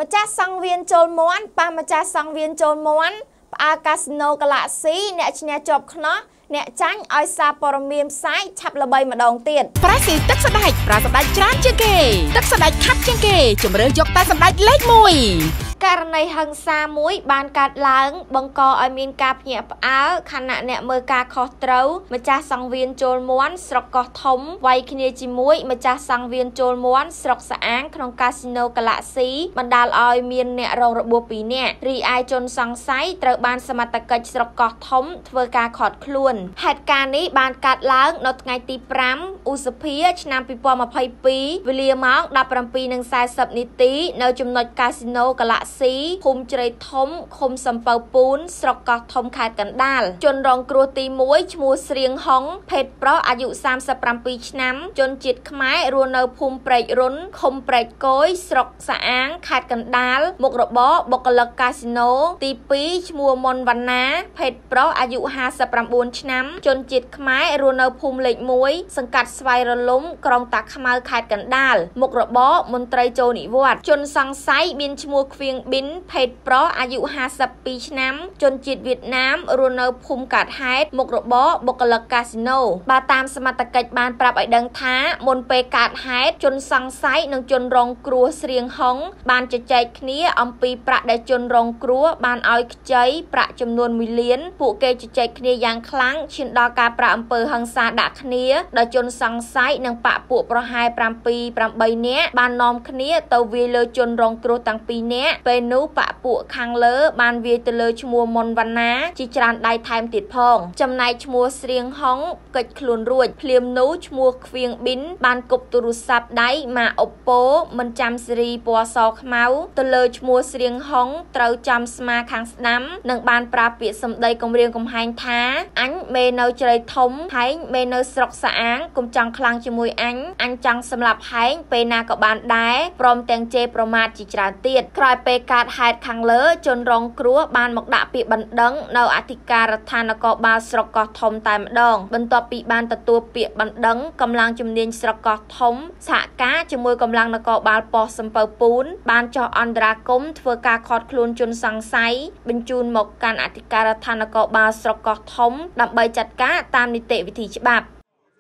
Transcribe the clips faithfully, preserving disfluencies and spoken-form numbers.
ម្ចាស់សង្វៀនចូលមាន់ប៉ះម្ចាស់សង្វៀនចូលមាន់ផ្អាកាស៊ីណូកាឡាស៊ីអ្នកឈ្នះជាប់ខ្នោះអ្នកចាញ់ឲ្យសារព័ត៌មានផ្សាយឆាប់ល្បីម្ដងទៀតប្រាស៊ីទឹកស្បែកប្រាសម្បែកច្រើនជាងគេទឹកស្បែកខាត់ជាងគេជំរឿយកតែសម្បែកលេខមួយករណីហិង្សាមួយបានកើតឡើងបង្កឲ្យមានការភ្ញាក់ផ្អើលខណៈអ្នកមើលការខុសត្រូវម្ចាស់សង្វៀនចូលមាន់ស្រុកកោះធំវាយគ្នាជាមួយម្ចាស់សង្វៀនចូលមាន់ស្រុកស្អាងក្នុងកាស៊ីណូកាឡាស៊ីបណ្ដាលឲ្យមានអ្នករងរបួសពីរនាក់រីឯជនសង្ស័យត្រូវបានសមត្ថកិច្ចស្រុកកោះធំធ្វើការឃាត់ខ្លួនហេតុការណ៍នេះបានកើតឡើងនៅថ្ងៃទីប្រាំឧសភាឆ្នាំពីរពាន់ម្ភៃពីរវេលាម៉ោងដប់ប្រាំពីរ និងសែនសិបនាទីនៅចំណុចកាស៊ីណូកាឡាស៊ីភូមិជ្រៃធំឃុំសំពៅពូនស្រុកកោះធំខេត្តកណ្ដាលជនរងគ្រោះទីមួយឈ្មោះស្រៀងហុងភេទប្រុសអាយុសាមសិបប្រាំពីរឆ្នាំជនជាតិខ្មែររស់នៅភូមិព្រែករុនឃុំព្រែកគយស្រុកសាអាងខេត្តកណ្ដាលមុខរបរបុគ្គលិកកាស៊ីណូទីពីរឈ្មោះមុនវណ្ណាភេទប្រុសអាយុហាសិបប្រាំបួនឆ្នាំជនជាតិខ្មែររស់នៅភូមិលេខមួយសង្កាត់ស្វាយរលំក្រុងតាខ្មៅខេត្តកណ្ដាលមុខរបរមន្ត្រីចូលនិវត្តន៍ជនសង្ស័យមានឈ្មោះខ្វៀងប៊ីនភេទប្រុសអាយុហាសិបពីរឆ្នាំជនជាតិវៀតណាមរស់នៅភូមិកាត់ហេតុមុខរបរបុគ្គលិកកាស៊ីណូបើតាមសមត្ថកិច្ចបានប្រាប់ឲ្យដឹងថាមុនពេលកើតហេតុជនសង្ស័យនិងជនរងគ្រោះស្រៀងហុងបានជជែកគ្នាអំពីប្រាក់ដែលជនរងគ្រោះបានឲ្យខ្ចីប្រាក់ចំនួនមួយលានពួកគេជជែកគ្នាយ៉ាងខ្លាំងឈានដល់ការប្រាក់អំពើហិង្សាដាក់គ្នាដោយជនសង្ស័យនិងបកពួកប្រហែលប្រាំពីរ ប្រាំបីនាក់បាននាំគ្នាទៅវាយលើជនរងគ្រោះទាំងពីរនាក់ពេលនោះបកពួកខាងលើបានវាយទៅលើឈ្មោះមុនវណ្ណាជាច្រើនដៃថែមទៀតផងចំណែកឈ្មោះស្រៀងហុងកិច្ចខ្លួនរួចភ្លាមនោះឈ្មោះខ្វៀងប៊ីនបានគប់ទូរស័ព្ទដៃម៉ាក Oppo មិនចាំស៊េរីពណ៌សខ្មៅទៅលើឈ្មោះស្រៀងហុងត្រូវចាំស្មាខាងស្ដាំនិងបានប្រើពាក្យសម្ដីគំរាមកំហែងថាអញមេនៅជ្រៃធំហែងមេនៅស្រុកសាអាងកុំចង់ខ្លាំងជាមួយអញអញចង់សម្លាប់ហែងពេលណាក៏បានដែរព្រមទាំងជេរប្រមាថជាច្រើនទៀតក្រោយពេលកើតហេតុខាងលើជនរងគ្រោះបានមកដាក់ពាក្យបណ្ដឹងនៅអធិការដ្ឋាននគរបាលស្រុកកោះធំតែម្ដងបន្ទាប់ពីបានទទួលពាក្យបណ្ដឹងកម្លាំងជំនាញស្រុកកោះធំសហការជាមួយកម្លាំងនគរបាលប៉ុស្តិ៍សំពៅពូនបានចុះអន្តរាគមន៍ធ្វើការឃាត់ខ្លួនជនសង្ស័យបញ្ជូនមកកាន់អធិការដ្ឋាននគរបាលស្រុកកោះធំដើម្បីចាត់ការតាមនីតិវិធីច្បាប់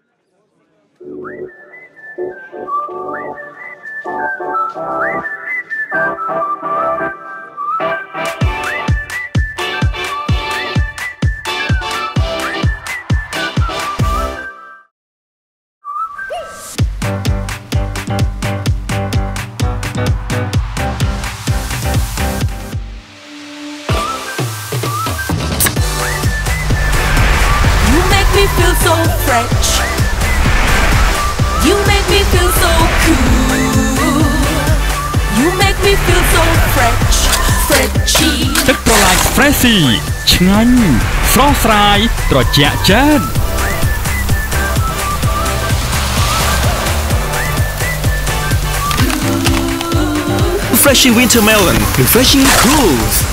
Feel so fresh. You make me feel so cool. You make me feel so fresh, freshy. ទឹកប្រឡាយ Freshy ឆ្ងាញ់ស្រស់ស្រាយត្រជាក់ចេញ Freshy Winter Melon, refreshingly cool.